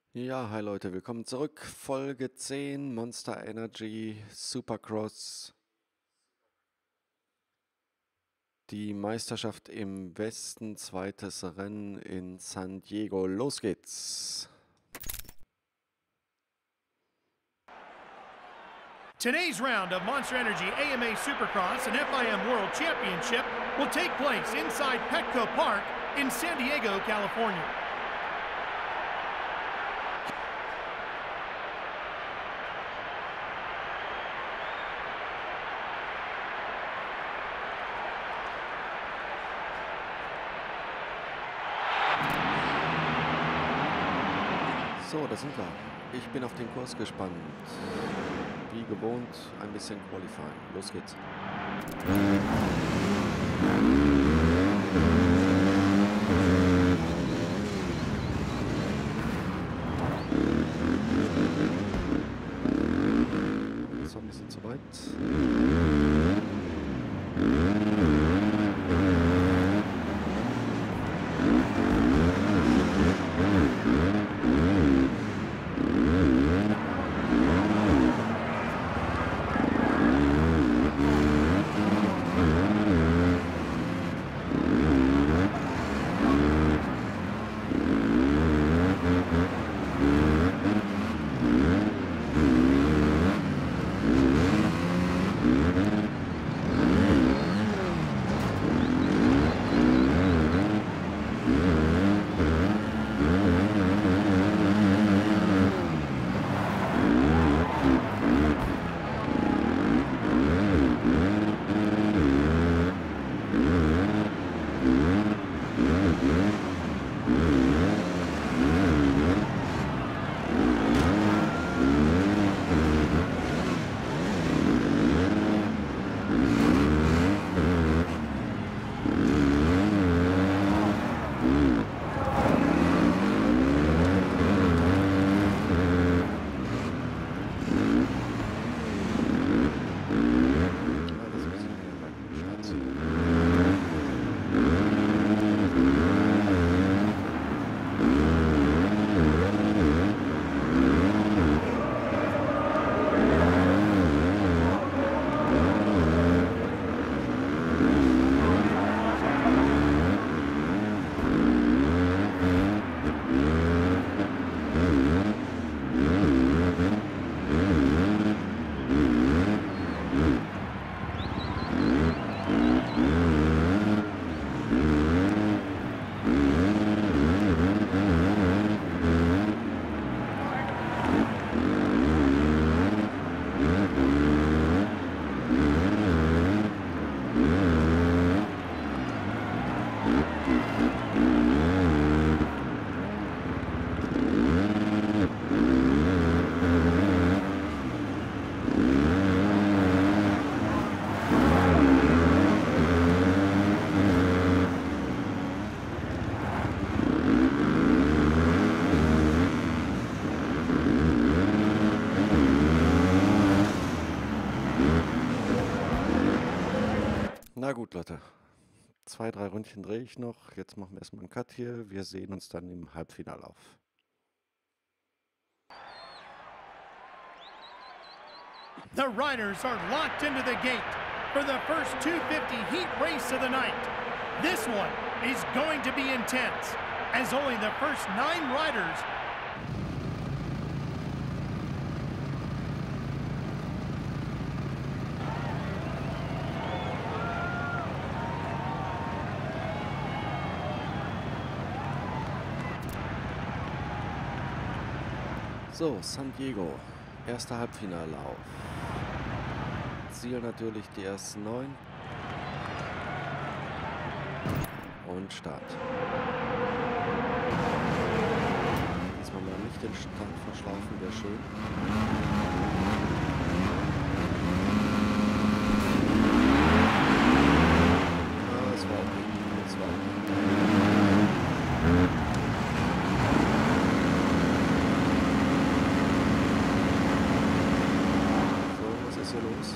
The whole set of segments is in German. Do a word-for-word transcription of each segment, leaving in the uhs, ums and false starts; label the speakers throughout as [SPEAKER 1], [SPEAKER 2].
[SPEAKER 1] Ja, hi Leute, willkommen zurück. Folge zehn, Monster Energy Supercross. Die Meisterschaft im Westen, zweites Rennen in San Diego. Los geht's.
[SPEAKER 2] Today's round of Monster Energy A M A Supercross and F I M World Championship will take place inside Petco Park in San Diego, California.
[SPEAKER 1] So, da sind wir. Ich bin auf den Kurs gespannt. Wie gewohnt, ein bisschen Qualifying. Los geht's. Das war ein bisschen zu weit. Na gut, Leute. Zwei, drei Ründchen drehe ich noch. Jetzt machen wir erstmal einen Cut hier. Wir sehen uns dann im Halbfinale auf.
[SPEAKER 2] The riders are locked into the gate for the first two fifty heat race of the night. This one is going to be intense, as only the first nine riders
[SPEAKER 1] So, San Diego, erster Halbfinallauf. Ziel natürlich die ersten neun. Und Start. Diesmal mal nicht den Start verschlafen, wäre schön. Ah, es war okay. Es war okay. Los.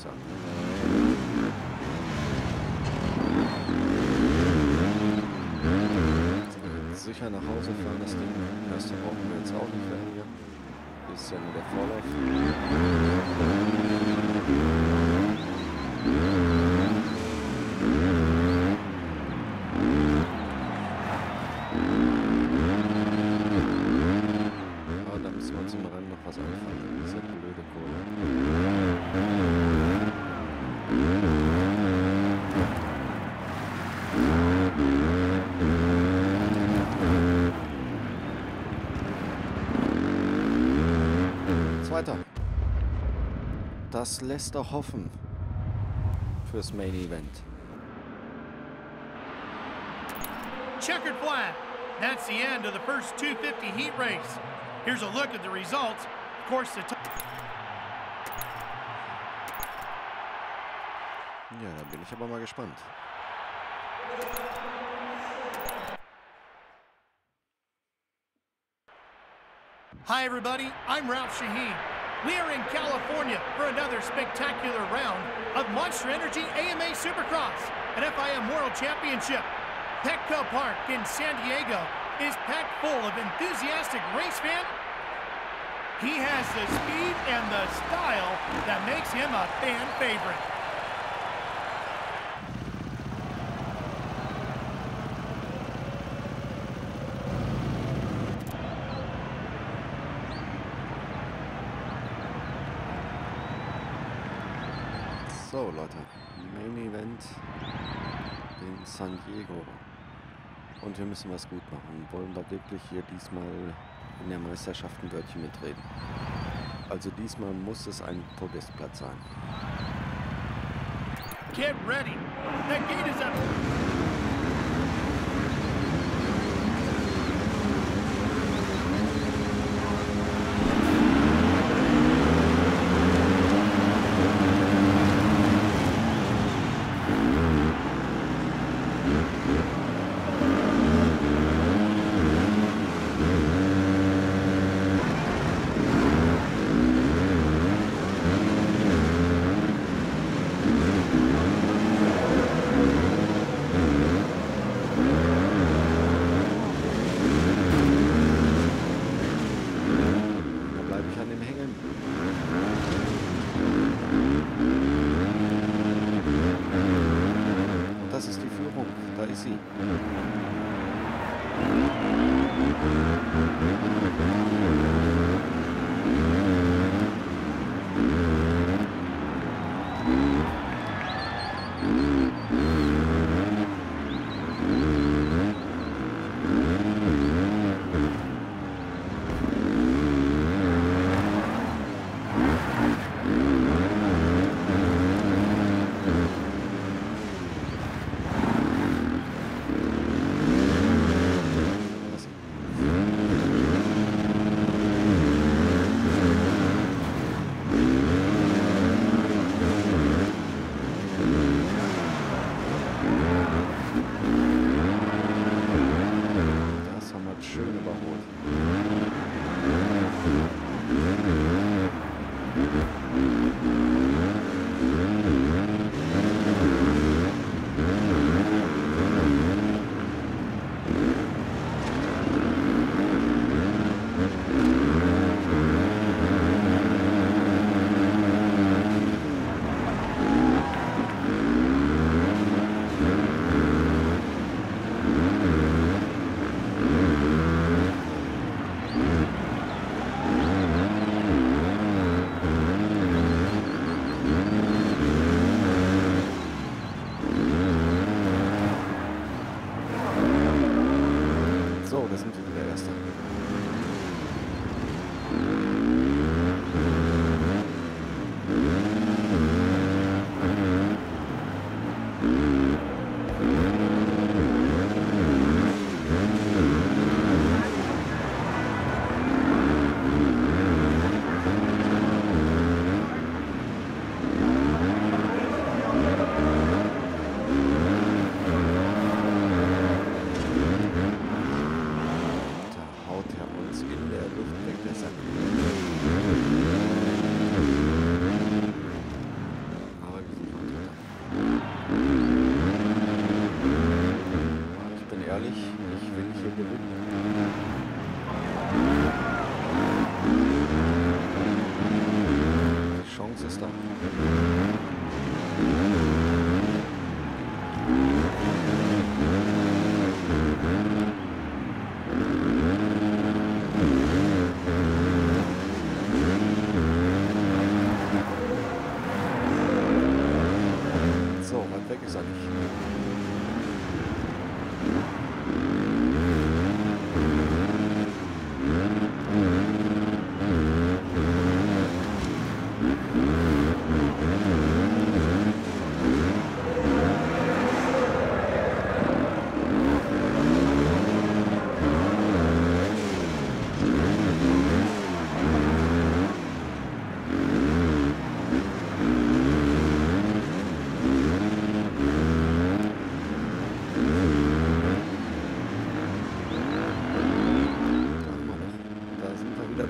[SPEAKER 1] sagen. Sicher nach Hause fahren das Ding. Das brauchen wir jetzt auch nicht mehr hier. Ist ja nur der Vorlauf. Aber da müssen wir uns im Rennen noch was einfallen. Diese blöde Kurve. Zweiter. Das lässt doch hoffen fürs Main Event.
[SPEAKER 2] Checkered flag. That's the end of the first two fifty heat race. Here's a look at the results. Of course, the
[SPEAKER 1] Ja, da bin ich aber mal gespannt.
[SPEAKER 2] Hi, everybody. I'm Ralph Shaheen. We are in California for another spectacular round of Monster Energy A M A Supercross, an F I M World Championship. Petco Park in San Diego is packed full of enthusiastic race fans. He has the speed and the style that makes him a fan favorite.
[SPEAKER 1] So Leute, Main Event in San Diego. Und wir müssen was gut machen. Wollen wir wirklich hier diesmal in der Meisterschaft ein Wörtchen mitreden? Also diesmal muss es ein Podestplatz sein.
[SPEAKER 2] Get ready. The gate is up.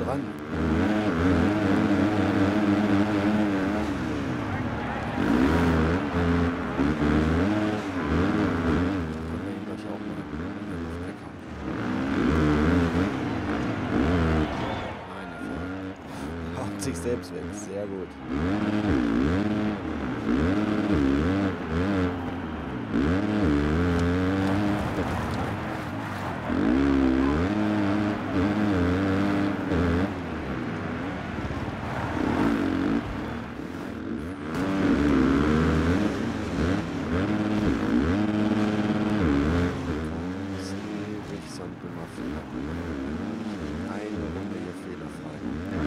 [SPEAKER 1] dran. Sich selbst weg. Sehr gut. Eine Runde hier fehlerfrei.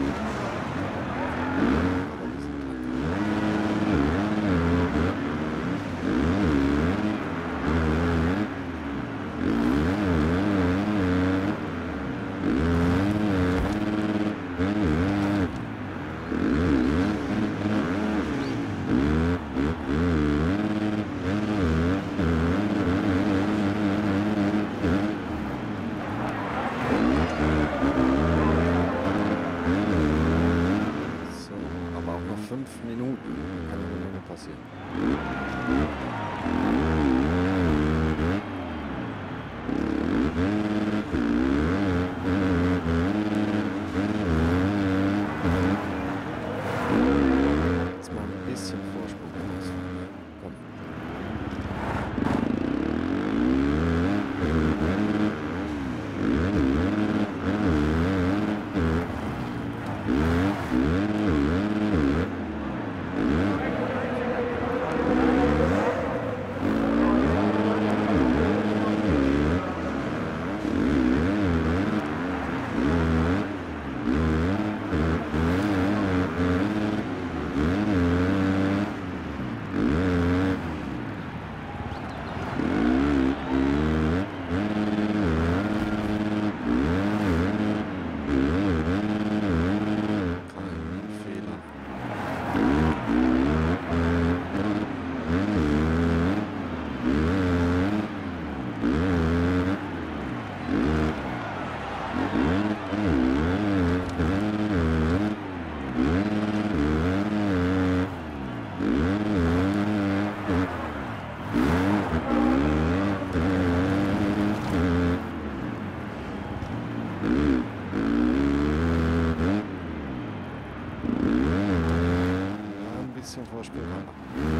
[SPEAKER 1] Fünf Minuten kann eine Menge passieren. Jetzt mal ein bisschen Vorsprung rausfahren. Komm. Ein bisschen Vorsprung haben.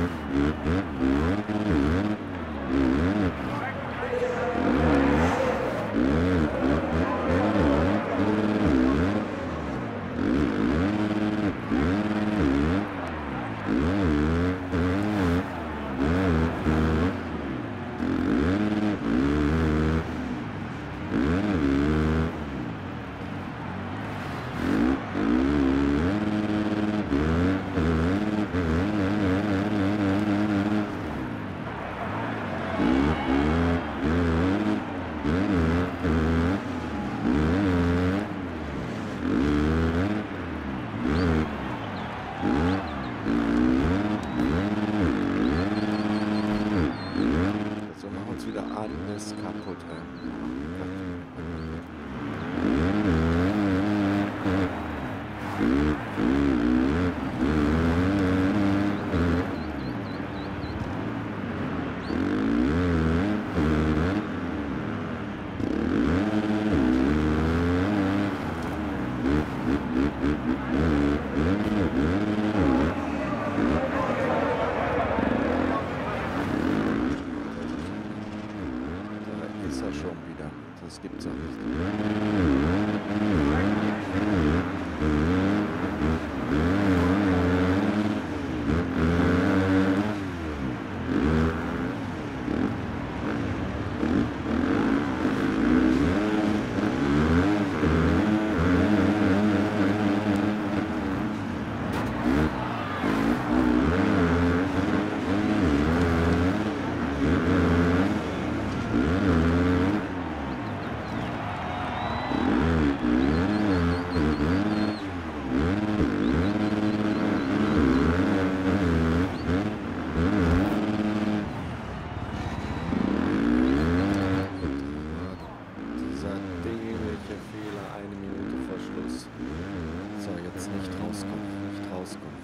[SPEAKER 1] Alles kaputt. Schon wieder. Das gibt's ja nicht. rauskommen.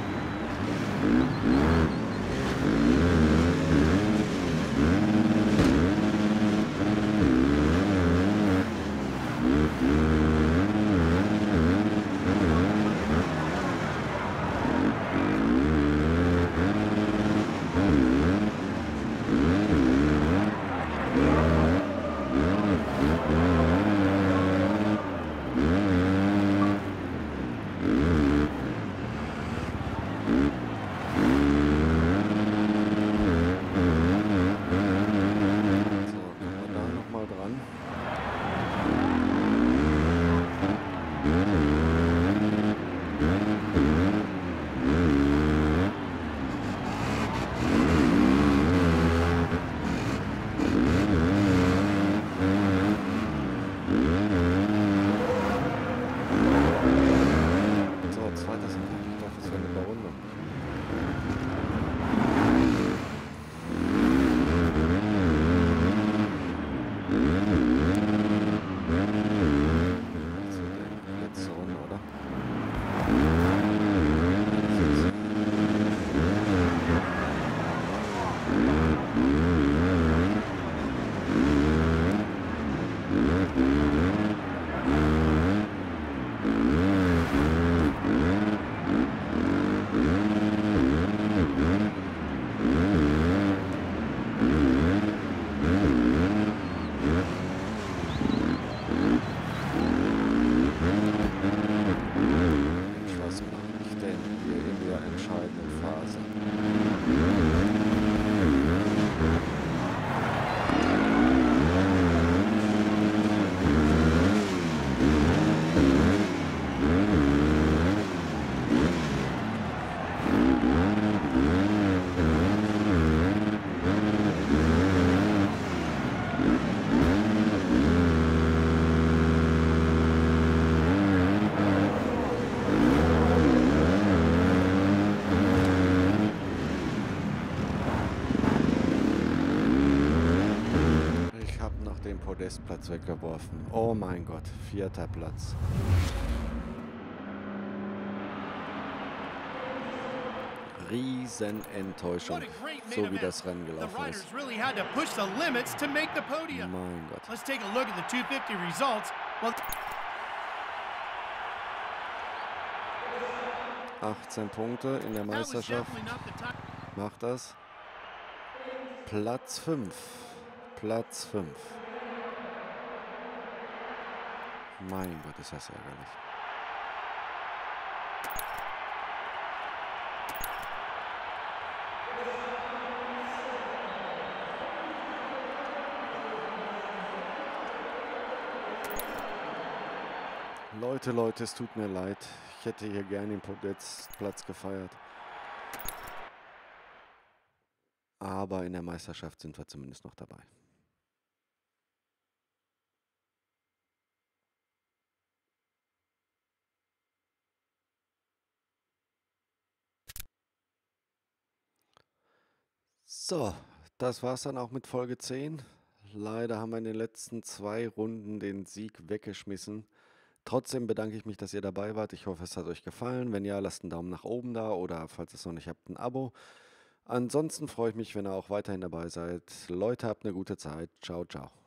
[SPEAKER 1] Podestplatz weggeworfen. Oh mein Gott, vierter Platz. Riesenenttäuschung, so wie das Rennen gelaufen ist. Mein Gott. achtzehn Punkte in der Meisterschaft. Macht das. Platz fünf. Platz fünf. Mein Gott, ist das ärgerlich. Leute, Leute, es tut mir leid. Ich hätte hier gerne den Podestplatz gefeiert. Aber in der Meisterschaft sind wir zumindest noch dabei. So, das war's dann auch mit Folge zehn. Leider haben wir in den letzten zwei Runden den Sieg weggeschmissen. Trotzdem bedanke ich mich, dass ihr dabei wart. Ich hoffe, es hat euch gefallen. Wenn ja, lasst einen Daumen nach oben da oder falls ihr es noch nicht habt, ein Abo. Ansonsten freue ich mich, wenn ihr auch weiterhin dabei seid. Leute, habt eine gute Zeit. Ciao, ciao.